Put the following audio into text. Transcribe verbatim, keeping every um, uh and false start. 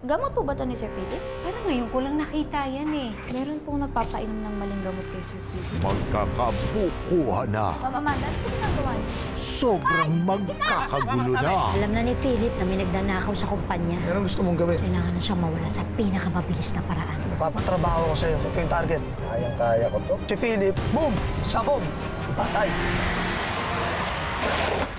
Gamot po ba ito ni Sir Philip? Pero ngayon ko lang nakita yan eh. Meron pong nagpapainom ng maling gamot kay Sir Philip. Magkakabukuhan na. Ma'am Amanda, ano po ginagawa niyo? Sobrang magkakagulo na. Alam na ni Philip na may nagnanakaw sa kumpanya. Anong gusto mong gawin? Kailangan na siyang mawala sa pinakamabilis na paraan. Papatrabaho ko sa'yo. Ito yung target. Kayang-kaya ko to. Si Philip, boom! Sabog! Patay!